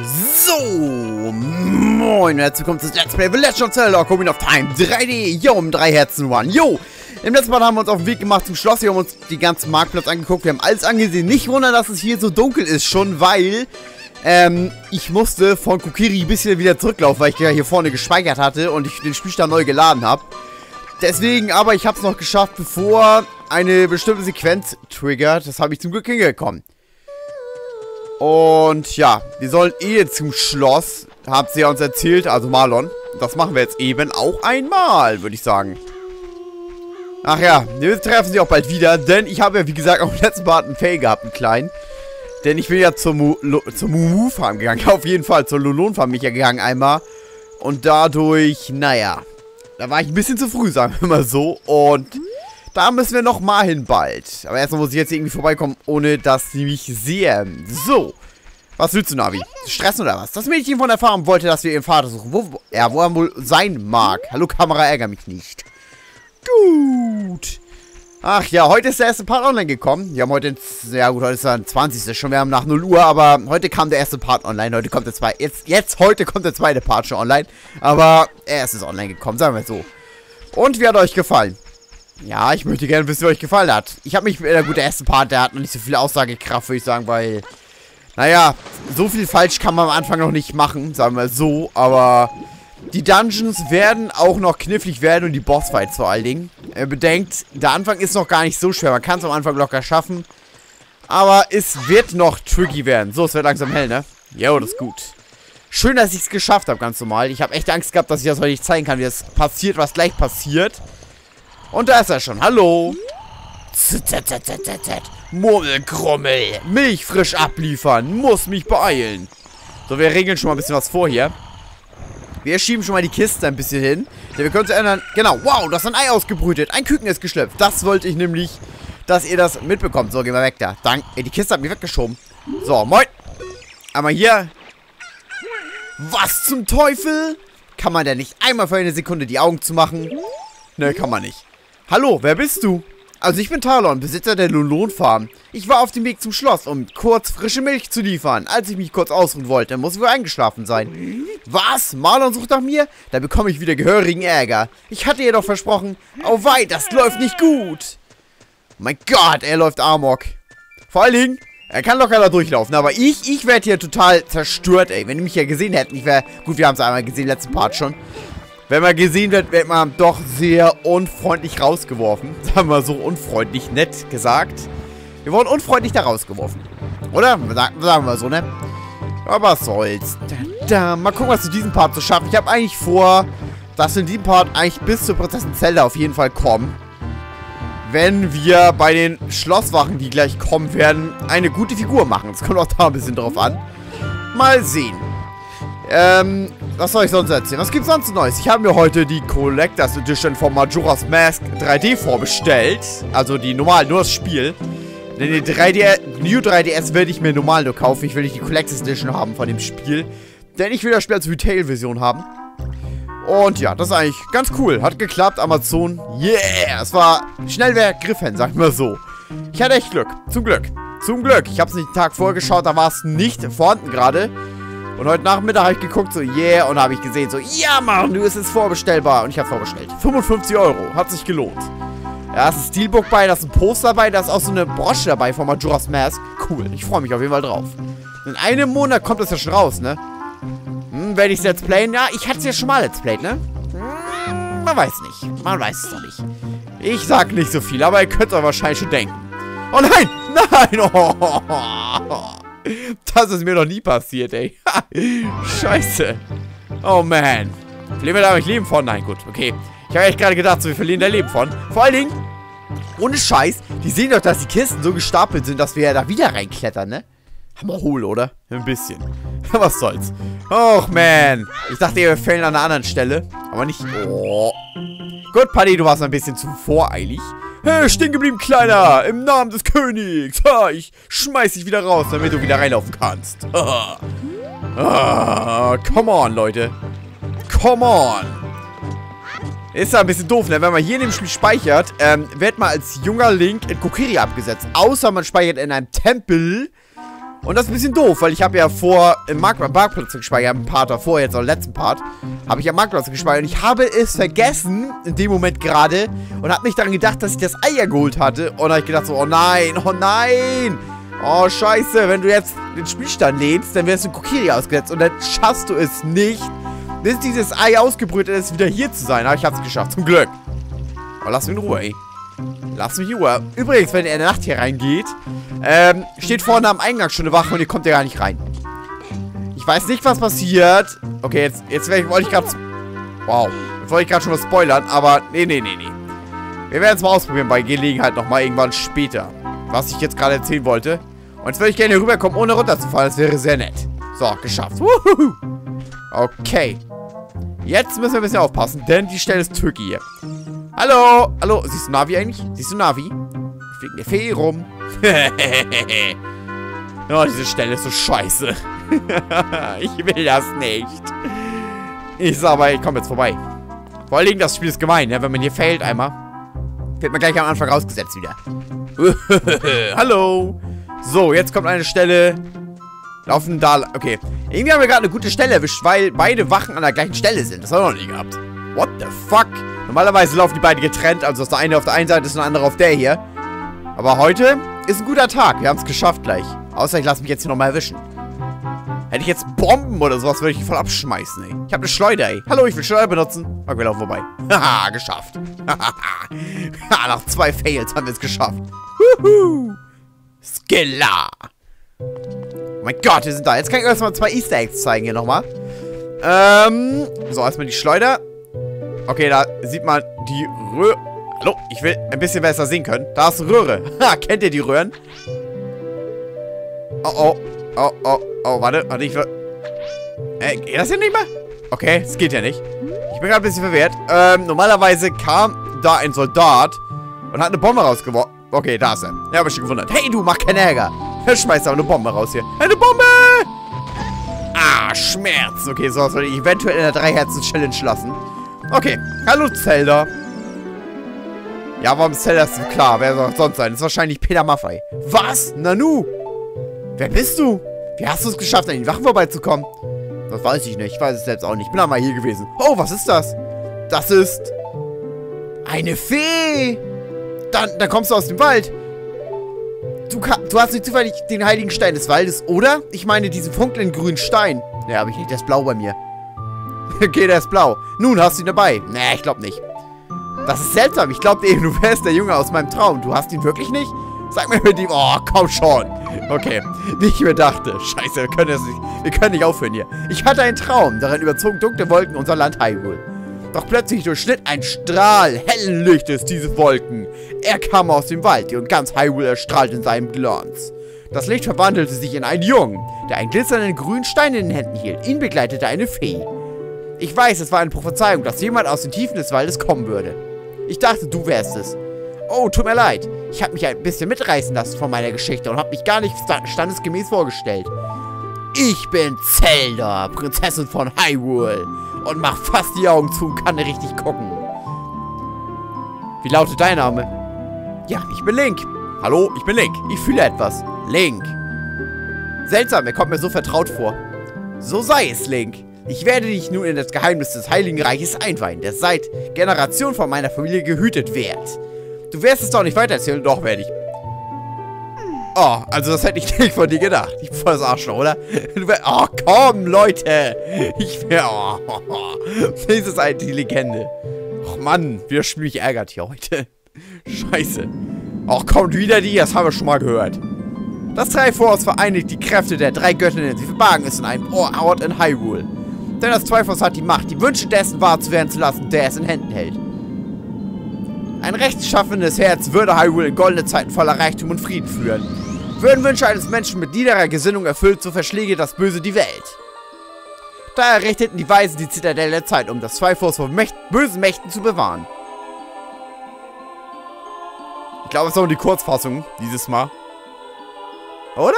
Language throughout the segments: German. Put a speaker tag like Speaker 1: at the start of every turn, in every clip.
Speaker 1: So, moin, herzlich willkommen zu Let's Play The Legend of Zelda Ocarina of Time 3D, yo, um 3 Herzen One, yo. Im letzten Mal haben wir uns auf den Weg gemacht zum Schloss, wir haben uns die ganzen Marktplatz angeguckt, wir haben alles angesehen. Nicht wundern, dass es hier so dunkel ist schon, weil, ich musste von Kokiri ein bisschen wieder zurücklaufen, weil ich ja hier vorne gespeichert hatte und ich den Spielstand neu geladen habe. Deswegen, aber ich habe es noch geschafft, bevor eine bestimmte Sequenz triggert, das habe ich zum Glück hingekommen. Und ja, wir sollen jetzt zum Schloss, habt ihr uns erzählt, also Marlon. Das machen wir jetzt eben auch einmal, würde ich sagen. Ach ja, wir treffen sie auch bald wieder, denn ich habe ja, wie gesagt, auch im letzten Part einen Fail gehabt, einen kleinen. Denn ich bin ja zur Mumu-Farm gegangen, auf jeden Fall, zur Lolon-Farm bin ich ja gegangen einmal. Und dadurch, naja, da war ich ein bisschen zu früh, sagen wir mal so. Und da müssen wir nochmal hin bald. Aber erstmal muss ich jetzt irgendwie vorbeikommen, ohne dass sie mich sehen. So. Was willst du, Navi? Stressen oder was? Das Mädchen von der Farm wollte, dass wir ihren Vater suchen. Wo er wohl sein mag. Hallo, Kamera, ärger mich nicht. Gut. Ach ja, heute ist der erste Part online gekommen. Wir haben heute, ja gut, heute ist der 20. schon. Wir haben nach 0 Uhr, aber heute kam der erste Part online. Heute kommt der zweite. Heute kommt der zweite Part schon online. Aber er ist online gekommen, sagen wir so. Und wie hat euch gefallen? Ja, ich möchte gerne wissen, wie euch gefallen hat. Ich habe mich, gut, der erste Part, der hat noch nicht so viel Aussagekraft, würde ich sagen, weil, naja, so viel falsch kann man am Anfang noch nicht machen, sagen wir so, aber die Dungeons werden auch noch knifflig werden und die Bossfights vor allen Dingen. Bedenkt, der Anfang ist noch gar nicht so schwer, man kann es am Anfang locker schaffen, aber es wird noch tricky werden. So, es wird langsam hell, ne? Jo, das ist gut. Schön, dass ich es geschafft habe, ganz normal. Ich habe echt Angst gehabt, dass ich das heute nicht zeigen kann, wie das passiert, was gleich passiert. Und da ist er schon. Hallo. Murmelkrummel. Milch frisch abliefern. Muss mich beeilen. So, wir regeln schon mal ein bisschen was vor hier. Wir schieben schon mal die Kiste ein bisschen hin. Denn wir können uns ändern. Genau. Wow, das ist ein Ei ausgebrütet. Ein Küken ist geschlüpft. Das wollte ich nämlich, dass ihr das mitbekommt. So, gehen wir weg da. Danke. Die Kiste hat mich weggeschoben. So, moin. Einmal hier. Was zum Teufel? Kann man denn nicht einmal für eine Sekunde die Augen zumachen? Ne, kann man nicht. Hallo, wer bist du? Also ich bin Talon, Besitzer der Lolon-Farm. Ich war auf dem Weg zum Schloss, um kurz frische Milch zu liefern. Als ich mich kurz ausruhen wollte, muss ich wohl eingeschlafen sein. Was? Marlon sucht nach mir? Da bekomme ich wieder gehörigen Ärger. Ich hatte jedoch versprochen, auweih, das läuft nicht gut. Mein Gott, er läuft amok. Vor allen Dingen, er kann locker da durchlaufen, aber ich werde hier total zerstört, ey. Wenn ihr mich ja gesehen hättet, ich wäre, gut, wir haben es einmal gesehen, letzten Part schon. Wenn man gesehen wird, wird man doch sehr unfreundlich rausgeworfen. Sagen wir so unfreundlich, nett gesagt. Wir wurden unfreundlich da rausgeworfen. Oder? Sagen wir so, ne? Aber was soll's. Mal gucken, was zu diesem Part zu schaffen. Ich habe eigentlich vor, dass wir in diesem Part eigentlich bis zur Prinzessin Zelda auf jeden Fall kommen. Wenn wir bei den Schlosswachen, die gleich kommen werden, eine gute Figur machen. Das kommt auch da ein bisschen drauf an. Mal sehen. Was soll ich sonst erzählen? Was gibt's sonst Neues? Ich habe mir heute die Collectors Edition von Majora's Mask 3D vorbestellt. Also die normal, nur das Spiel. Denn die New 3DS werde ich mir normal nur kaufen. Ich will nicht die Collectors Edition haben von dem Spiel. Denn ich will das Spiel als Retail-Version haben. Und ja, das ist eigentlich ganz cool. Hat geklappt, Amazon. Yeah! Es war Schnellwerk Griffin, sag ich mal so. Ich hatte echt Glück. Zum Glück. Zum Glück. Ich habe es nicht den Tag vorher geschaut, da war es nicht vorhanden gerade. Und heute Nachmittag habe ich geguckt, so, yeah, und da habe ich gesehen, so, ja, Mann, du, ist es vorbestellbar. Und ich habe vorbestellt. 55 €. Hat sich gelohnt. Ja, ist ein Steelbook bei, da ist ein Poster dabei, da ist auch so eine Brosche dabei von Majora's Mask. Cool, ich freue mich auf jeden Fall drauf. In einem Monat kommt das ja schon raus, ne? Werde ich es Let's Playen? Ja, ich hatte es ja schon mal Let's Played, ne? Man weiß nicht. Man weiß es doch nicht. Ich sag nicht so viel, aber ihr könnt euch wahrscheinlich schon denken. Oh nein! Nein! Oh. Das ist mir noch nie passiert, ey. Scheiße. Oh, man. Verlieren wir da eigentlich Leben von? Nein, gut, okay. Ich habe echt gerade gedacht, so, wir verlieren da Leben von. Vor allen Dingen, ohne Scheiß, die sehen doch, dass die Kisten so gestapelt sind, dass wir ja da wieder reinklettern, ne? Hammer hohl, oder? Ein bisschen. Was soll's. Och, man. Ich dachte, wir fällen an einer anderen Stelle. Aber nicht... Oh. Gut, Paddy, du warst ein bisschen zu voreilig. Hey, stehen geblieben, Kleiner! Im Namen des Königs! Ha, ich schmeiß dich wieder raus, damit du wieder reinlaufen kannst. Come on, Leute. Come on. Ist ja ein bisschen doof, ne? Wenn man hier in dem Spiel speichert, wird man als junger Link in Kokiri abgesetzt. Außer man speichert in einem Tempel Und das ist ein bisschen doof, weil ich habe ja vor im Marktplatz gespeichert, im Part davor, jetzt auch im letzten Part, habe ich am Marktplatz gespeichert und ich habe es vergessen, in dem Moment gerade, und habe nicht daran gedacht, dass ich das Eier geholt hatte. Und dann habe ich gedacht so, oh nein, oh scheiße, wenn du jetzt den Spielstand lehnst, dann wirst du Kokiri ausgesetzt und dann schaffst du es nicht, bis dieses Ei ausgebrütet ist, wieder hier zu sein. Aber ich habe es geschafft, zum Glück. Aber lass mich in Ruhe, ey. Lass mich in Ruhe. Übrigens, wenn ihr in der Nacht hier reingeht, steht vorne am Eingang schon eine Wache und ihr kommt ja gar nicht rein. Ich weiß nicht, was passiert. Okay, jetzt wollte ich gerade... Wow. Jetzt wollte ich gerade schon was spoilern, aber nee. Wir werden es mal ausprobieren bei Gelegenheit nochmal irgendwann später. Was ich jetzt gerade erzählen wollte. Und jetzt würde ich gerne hier rüberkommen, ohne runterzufallen. Das wäre sehr nett. So, geschafft. Wuhu. Okay. Jetzt müssen wir ein bisschen aufpassen, denn die Stelle ist tricky hier. Hallo? Hallo? Siehst du Navi eigentlich? Siehst du Navi? Fliegt eine Fee rum. Oh, diese Stelle ist so scheiße. Ich will das nicht. Ich sag aber, ich komme jetzt vorbei. Vor allen Dingen, das Spiel ist gemein, ne? Wenn man hier failt einmal, wird man gleich am Anfang rausgesetzt wieder. Hallo? So, jetzt kommt eine Stelle. Laufen da... Okay. Irgendwie haben wir gerade eine gute Stelle erwischt, weil beide Wachen an der gleichen Stelle sind. Das haben wir noch nie gehabt. What the fuck? Normalerweise laufen die beiden getrennt. Also, dass der eine auf der einen Seite ist und der andere auf der hier. Aber heute ist ein guter Tag. Wir haben es geschafft gleich. Außer ich lasse mich jetzt hier nochmal erwischen. Hätte ich jetzt Bomben oder sowas, würde ich voll abschmeißen, ey. Ich habe eine Schleuder, ey. Hallo, ich will Schleuder benutzen. Okay, wir laufen vorbei. Haha, geschafft. Haha, nach 2 Fails haben wir es geschafft. Huhu. Skilla. Oh mein Gott, wir sind da. Jetzt kann ich erstmal 2 Easter Eggs zeigen hier nochmal. So, erstmal die Schleuder. Okay, da sieht man die Röhre. Hallo, ich will ein bisschen besser sehen können. Da ist eine Röhre. Ha, kennt ihr die Röhren? Oh, warte, ich will... geht das hier nicht mehr? Okay, das geht ja nicht. Ich bin gerade ein bisschen verwirrt. Normalerweise kam da ein Soldat und hat eine Bombe rausgeworfen. Okay, da ist er. Ja, hab ich schon gewundert. Hey, du, mach keinen Ärger. Er schmeißt aber eine Bombe raus hier. Eine Bombe! Ah, Schmerz. Okay, so soll ich eventuell in der 3-Herzen-Challenge lassen. Okay, hallo Zelda. Ja, warum ist Zelda? Ist klar, wer soll sonst sein? Das ist wahrscheinlich Peter Maffei. Was? Nanu? Wer bist du? Wie hast du es geschafft, an den Wachen vorbeizukommen? Das weiß ich nicht. Ich weiß es selbst auch nicht. Ich bin einmal hier gewesen. Oh, was ist das? Das ist... eine Fee! Dann kommst du aus dem Wald. Du hast nicht zufällig den heiligen Stein des Waldes, oder? Ich meine diesen funkelnden grünen Stein. Ne, habe ich nicht. Der ist blau bei mir. Okay, der ist blau. Nun, hast du ihn dabei? Ne, ich glaube nicht. Das ist seltsam. Ich glaube eben, du wärst der Junge aus meinem Traum. Du hast ihn wirklich nicht? Sag mir mit ihm... Oh, komm schon. Okay, wie ich mir dachte. Scheiße, wir können nicht aufhören hier. Ich hatte einen Traum. Darin überzogen dunkle Wolken unser Land Hyrule. Doch plötzlich durchschnitt ein Strahl hellen Lichtes diese Wolken. Er kam aus dem Wald und ganz Hyrule erstrahlt in seinem Glanz. Das Licht verwandelte sich in einen Jungen, der einen glitzernden grünen Stein in den Händen hielt. Ihn begleitete eine Fee. Ich weiß, es war eine Prophezeiung, dass jemand aus den Tiefen des Waldes kommen würde. Ich dachte, du wärst es. Oh, tut mir leid. Ich habe mich ein bisschen mitreißen lassen von meiner Geschichte und habe mich gar nicht standesgemäß vorgestellt. Ich bin Zelda, Prinzessin von Hyrule. Und mach fast die Augen zu und kann nicht richtig gucken. Wie lautet dein Name? Ja, ich bin Link. Hallo, ich bin Link. Ich fühle etwas. Link. Seltsam, er kommt mir so vertraut vor. So sei es, Link. Ich werde dich nun in das Geheimnis des Heiligen Reiches einweihen, das seit Generationen von meiner Familie gehütet wird. Du wirst es doch nicht weitererzählen, doch werde ich. Oh, also das hätte ich nicht von dir gedacht. Ich bin voll das Arschloch, oder? Oh, komm, Leute. Ich wäre... Oh, das ist halt die Legende. Och, Mann, wie das Spiel mich ärgert hier heute. Scheiße. Och, kommt wieder die, das haben wir schon mal gehört. Das Triforce vereinigt die Kräfte der 3 Göttinnen. Sie verbargen es in einem Ort in Hyrule. Denn das Triforce hat die Macht, die Wünsche dessen wahr zu werden zu lassen, der es in Händen hält. Ein rechtschaffenes Herz würde Hyrule in goldene Zeiten voller Reichtum und Frieden führen. Würden Wünsche eines Menschen mit niederer Gesinnung erfüllt, so verschläge das Böse die Welt. Daher richteten die Weisen die Zitadelle der Zeit, um das Triforce vor bösen Mächten zu bewahren. Ich glaube, es ist auch die Kurzfassung dieses Mal. Oder?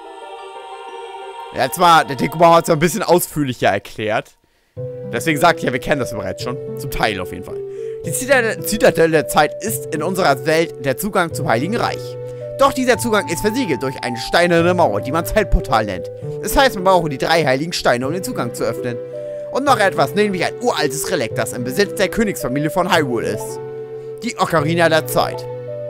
Speaker 1: Ja, jetzt mal, der Dekubauer hat es ja ein bisschen ausführlicher erklärt. Deswegen sagt ja, wir kennen das bereits schon. Zum Teil auf jeden Fall. Die Zitadelle der Zeit ist in unserer Welt der Zugang zum Heiligen Reich. Doch dieser Zugang ist versiegelt durch eine steinerne Mauer, die man Zeitportal nennt. Das heißt, man braucht die 3 heiligen Steine, um den Zugang zu öffnen. Und noch etwas, nämlich ein uraltes Relikt, das im Besitz der Königsfamilie von Hyrule ist. Die Ocarina der Zeit.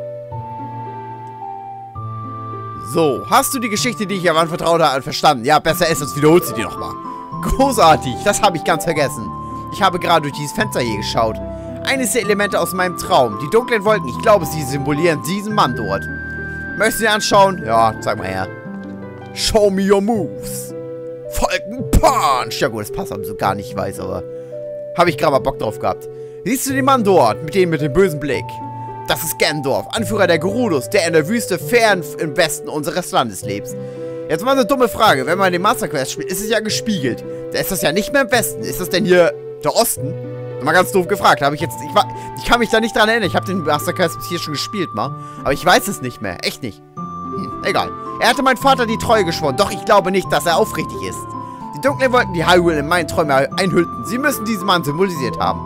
Speaker 1: So, hast du die Geschichte, die ich dir anvertraut habe, verstanden? Ja, besser ist, als wiederholst du die nochmal. Großartig, das habe ich ganz vergessen. Ich habe gerade durch dieses Fenster hier geschaut. Eines der Elemente aus meinem Traum. Die dunklen Wolken, ich glaube, sie symbolieren diesen Mann dort. Möchtest du dir anschauen? Ja, zeig mal her. Show me your moves. Falkenpunch. Ja gut, das passt so gar nicht, ich weiß, aber habe ich gerade mal Bock drauf gehabt. Siehst du den Mann dort, mit dem bösen Blick? Das ist Ganondorf, Anführer der Gerudos, der in der Wüste fern im Westen unseres Landes lebt. Jetzt mal eine dumme Frage. Wenn man den Master Quest spielt, ist es ja gespiegelt. Da ist das ja nicht mehr im Westen. Ist das denn hier der Osten? Mal ganz doof gefragt. Ich kann mich da nicht dran erinnern. Ich habe den Master Quest hier schon gespielt mal. Aber ich weiß es nicht mehr. Echt nicht. Egal. Er hatte meinem Vater die Treue geschworen. Doch ich glaube nicht, dass er aufrichtig ist. Die dunklen Wolken, die Hyrule in meinen Träumen einhüllten. Sie müssen diesen Mann symbolisiert haben.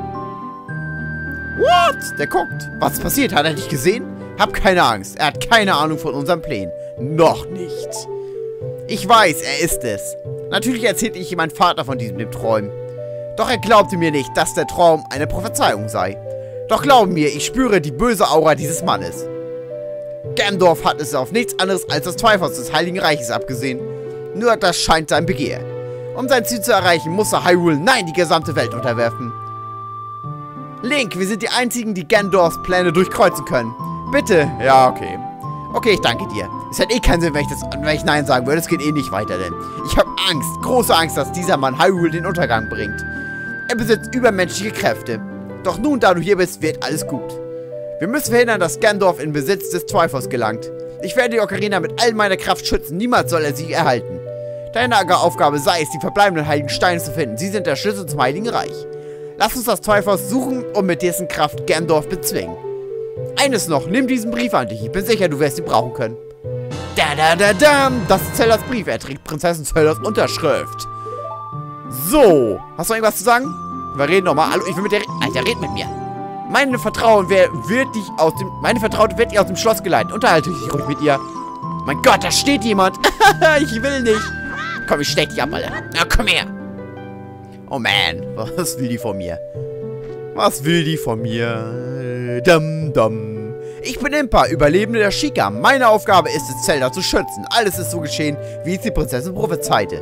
Speaker 1: What? Der guckt. Was ist passiert? Hat er dich gesehen? Hab keine Angst. Er hat keine Ahnung von unseren Plänen. Noch nicht. Ich weiß, er ist es. Natürlich erzählte ich ihm meinem Vater von dem Träumen. Doch er glaubte mir nicht, dass der Traum eine Prophezeiung sei. Doch glaube mir, ich spüre die böse Aura dieses Mannes. Ganondorf hat es auf nichts anderes als das Triforce des Heiligen Reiches abgesehen. Nur das scheint sein Begehr. Um sein Ziel zu erreichen, muss er Hyrule, nein, die gesamte Welt unterwerfen. Link, wir sind die Einzigen, die Ganondorfs Pläne durchkreuzen können. Bitte. Ja, okay. Okay, ich danke dir. Es hat eh keinen Sinn, wenn ich Nein sagen würde. Es geht eh nicht weiter, denn ich habe Angst, große Angst, dass dieser Mann Hyrule den Untergang bringt. Er besitzt übermenschliche Kräfte. Doch nun, da du hier bist, wird alles gut. Wir müssen verhindern, dass Ganondorf in Besitz des Triforce gelangt. Ich werde die Ocarina mit all meiner Kraft schützen. Niemals soll er sie erhalten. Deine Aufgabe sei es, die verbleibenden heiligen Steine zu finden. Sie sind der Schlüssel zum Heiligen Reich. Lass uns das Triforce suchen und mit dessen Kraft Ganondorf bezwingen. Eines noch, nimm diesen Brief an dich. Ich bin sicher, du wirst ihn brauchen können. Das ist Zeldas Brief. Er trägt Prinzessin Zeldas Unterschrift. So. Hast du noch irgendwas zu sagen? Wir reden nochmal. Hallo, ich will mit dir reden. Alter, red mit mir. Meine Vertraute wird dich aus dem Schloss geleitet. Unterhalte dich ruhig mit ihr. Mein Gott, da steht jemand. Ich will nicht. Komm, ich steck dich ab, Alter. Na, komm her. Oh man, was will die von mir? Was will die von mir? Dum. Ich bin Impa, Überlebende der Sheikah. Meine Aufgabe ist es, Zelda zu schützen. Alles ist so geschehen, wie es die Prinzessin prophezeite.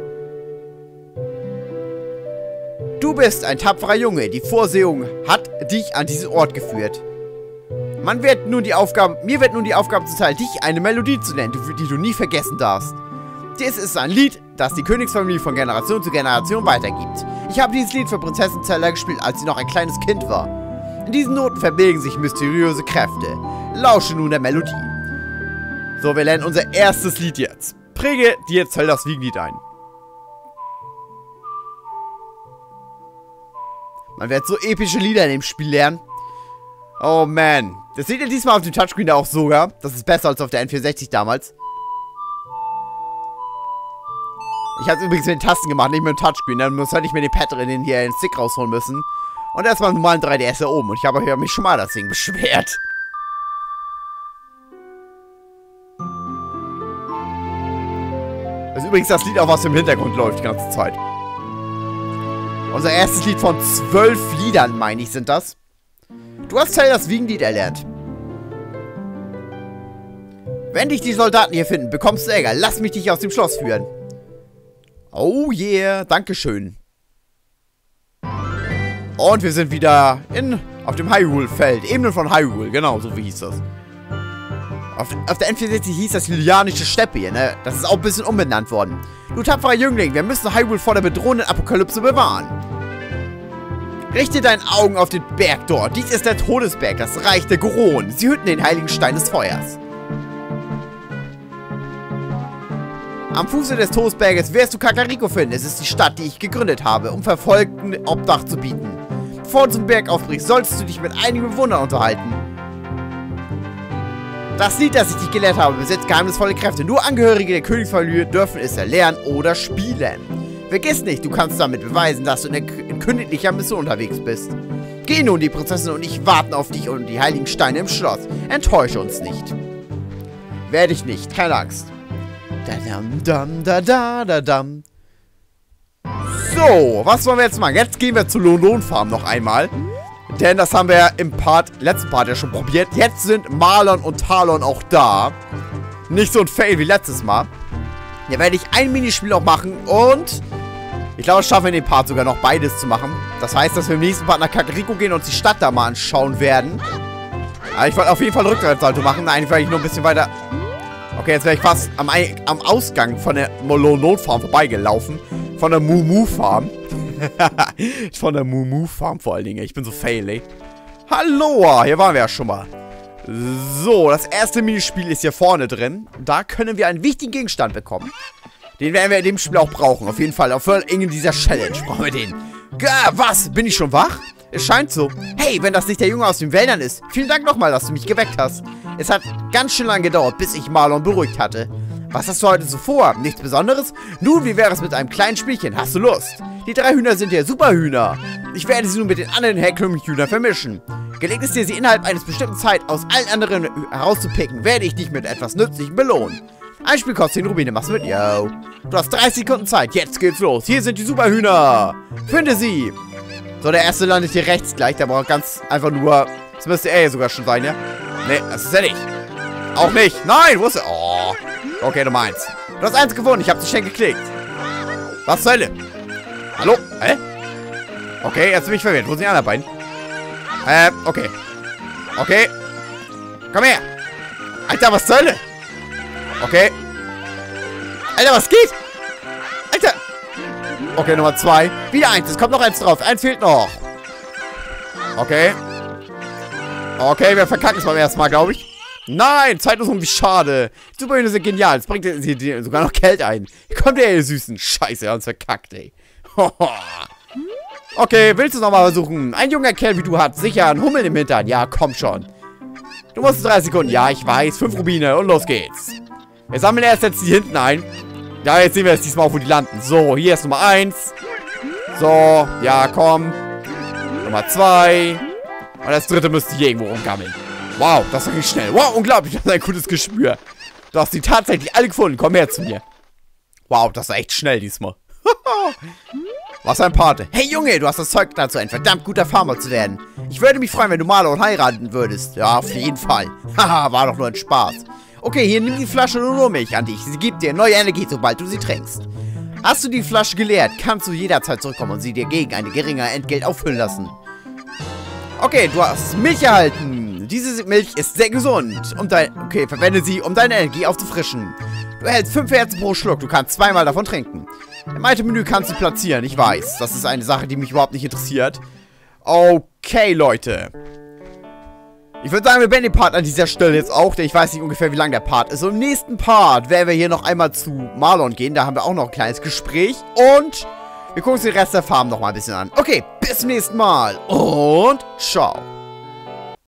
Speaker 1: Du bist ein tapferer Junge. Die Vorsehung hat dich an diesen Ort geführt. Mir wird nun die Aufgabe zuteil, dich eine Melodie zu nennen, die du nie vergessen darfst. Dies ist ein Lied, das die Königsfamilie von Generation zu Generation weitergibt. Ich habe dieses Lied für Prinzessin Zelda gespielt, als sie noch ein kleines Kind war. In diesen Noten verbergen sich mysteriöse Kräfte. Lausche nun der Melodie. So, wir lernen unser erstes Lied jetzt. Präge dir Zeldas Wiegenlied ein. Man wird so epische Lieder in dem Spiel lernen. Oh man. Das seht ihr diesmal auf dem Touchscreen auch sogar. Das ist besser als auf der N64 damals. Ich habe es übrigens mit den Tasten gemacht, nicht mit dem Touchscreen. Dann muss halt nicht mehr den Pad drin, hier den Stick rausholen müssen. Und erstmal einen normalen 3DS da oben. Und ich habe mich schon mal das Ding beschwert. Das ist übrigens das Lied, auch was im Hintergrund läuft die ganze Zeit. Unser erstes Lied von 12 Liedern, meine ich, sind das. Du hast Zeldas Wiegenlied erlernt. Wenn dich die Soldaten hier finden, bekommst du Ärger. Lass mich dich aus dem Schloss führen. Oh yeah, dankeschön. Und wir sind wieder auf dem Hyrule-Feld. Ebene von Hyrule, genau, so wie hieß das. Auf der N64 hieß das Hylianische Steppe hier, ne? Das ist auch ein bisschen umbenannt worden. Du tapferer Jüngling, wir müssen Hyrule vor der bedrohenden Apokalypse bewahren. Richte deine Augen auf den Berg dort. Dies ist der Todesberg, das Reich der Goron. Sie hüten den heiligen Stein des Feuers. Am Fuße des Todesberges wirst du Kakariko finden. Es ist die Stadt, die ich gegründet habe, um Verfolgten Obdach zu bieten. Bevor du zum Berg aufbrichst, solltest du dich mit einigen Bewohnern unterhalten. Das Lied, das ich dich gelehrt habe, besitzt geheimnisvolle Kräfte. Nur Angehörige der Königsfamilie dürfen es erlernen oder spielen. Vergiss nicht, du kannst damit beweisen, dass du in königlicher Mission unterwegs bist. Geh nun, die Prinzessin und ich warten auf dich und die heiligen Steine im Schloss. Enttäusche uns nicht. Werde ich nicht. Keine Angst. Da-dam-dam-da-da-da-dam. So, was wollen wir jetzt machen? Jetzt gehen wir zur Lohn-Lohn-Farm noch einmal. Denn das haben wir im letzten Part ja schon probiert. Jetzt sind Marlon und Talon auch da. Nicht so ein Fail wie letztes Mal. Hier werde ich ein Minispiel noch machen und ich glaube, es schaffen wir in dem Part sogar noch beides zu machen. Das heißt, dass wir im nächsten Part nach Kakariko gehen und uns die Stadt da mal anschauen werden. Aber ich wollte auf jeden Fall Rückwärtssalto machen. Eigentlich werde ich nur ein bisschen weiter... Okay, jetzt wäre ich fast am Ausgang von der Lohn-Lohn-Farm vorbeigelaufen. Von der Mumu-Farm. Von der Mumu-Farm vor allen Dingen. Ich bin so fail, ey. Hallo, hier waren wir ja schon mal. So, das erste Minispiel ist hier vorne drin. Da können wir einen wichtigen Gegenstand bekommen. Den werden wir in dem Spiel auch brauchen. Auf jeden Fall. Auf in dieser Challenge brauchen wir den. Was? Bin ich schon wach? Es scheint so. Hey, wenn das nicht der Junge aus den Wäldern ist. Vielen Dank nochmal, dass du mich geweckt hast. Es hat ganz schön lange gedauert, bis ich Marlon beruhigt hatte. Was hast du heute so vor? Nichts Besonderes? Nun, wie wäre es mit einem kleinen Spielchen? Hast du Lust? Die 3 Hühner sind ja Superhühner. Ich werde sie nun mit den anderen herkömmlichen Hühnern vermischen. Gelingt es dir, sie innerhalb eines bestimmten Zeit aus allen anderen herauszupicken, werde ich dich mit etwas Nützlichem belohnen. Ein Spiel kostet 10 Rubine, mach's mit, yo. Du hast 30 Sekunden Zeit, jetzt geht's los. Hier sind die Superhühner. Finde sie. So, der erste landet hier rechts gleich, der braucht ganz einfach nur... Das müsste er ja sogar schon sein, ja? Nee, das ist er nicht. Auch nicht. Nein, wo ist er? Oh. Okay, Nummer 1. Du hast 1 gewonnen, ich hab zu schnell geklickt. Was zur Hölle? Hallo? Hä? Okay, jetzt bin ich verwirrt. Wo sind die anderen beiden? Okay. Okay. Komm her. Alter, was zur Hölle? Okay. Alter, was geht? Alter. Okay, Nummer 2. Wieder 1. Es kommt noch 1 drauf. 1 fehlt noch. Okay. Okay, wir verkacken es beim ersten Mal, glaube ich. Nein, zeitlos wie schade. Die Superhühner sind genial. Jetzt bringt sie sogar noch Geld ein. Hier kommt ihr Süßen. Scheiße, er hat uns verkackt, ey. Okay, willst du es nochmal versuchen? Ein junger Kerl wie du hat sicher einen Hummel im Hintern. Ja, komm schon. Du musst 3 Sekunden. Ja, ich weiß. 5 Rubine und los geht's. Wir sammeln erst jetzt die hinten ein. Ja, jetzt sehen wir jetzt diesmal auch, wo die landen. So, hier ist Nummer 1. So, ja, komm. Nummer 2. Und das dritte müsste hier irgendwo rumgammeln. Wow, das ging schnell. Wow, unglaublich. Das ist ein gutes Gespür. Du hast die tatsächlich alle gefunden. Komm her zu mir. Wow, das war echt schnell diesmal. Was ein Pate. Hey Junge, du hast das Zeug dazu, ein verdammt guter Farmer zu werden. Ich würde mich freuen, wenn du Marlon heiraten würdest. Ja, auf jeden Fall. Haha, war doch nur ein Spaß. Okay, hier, nimm die Flasche nur Milch an dich. Sie gibt dir neue Energie, sobald du sie trinkst. Hast du die Flasche geleert, kannst du jederzeit zurückkommen und sie dir gegen ein geringeres Entgelt auffüllen lassen. Okay, du hast Milch erhalten. Diese Milch ist sehr gesund. Okay, verwende sie, um deine Energie aufzufrischen. Du erhältst 5 Herzen pro Schluck. Du kannst 2-mal davon trinken. Im Item-Menü kannst du platzieren. Ich weiß, das ist eine Sache, die mich überhaupt nicht interessiert. Okay, Leute. Ich würde sagen, wir beenden den Part an dieser Stelle jetzt auch, denn ich weiß nicht ungefähr, wie lang der Part ist. Und im nächsten Part werden wir hier noch einmal zu Marlon gehen. Da haben wir auch noch ein kleines Gespräch. Und wir gucken uns den Rest der Farm noch mal ein bisschen an. Okay, bis zum nächsten Mal. Und ciao.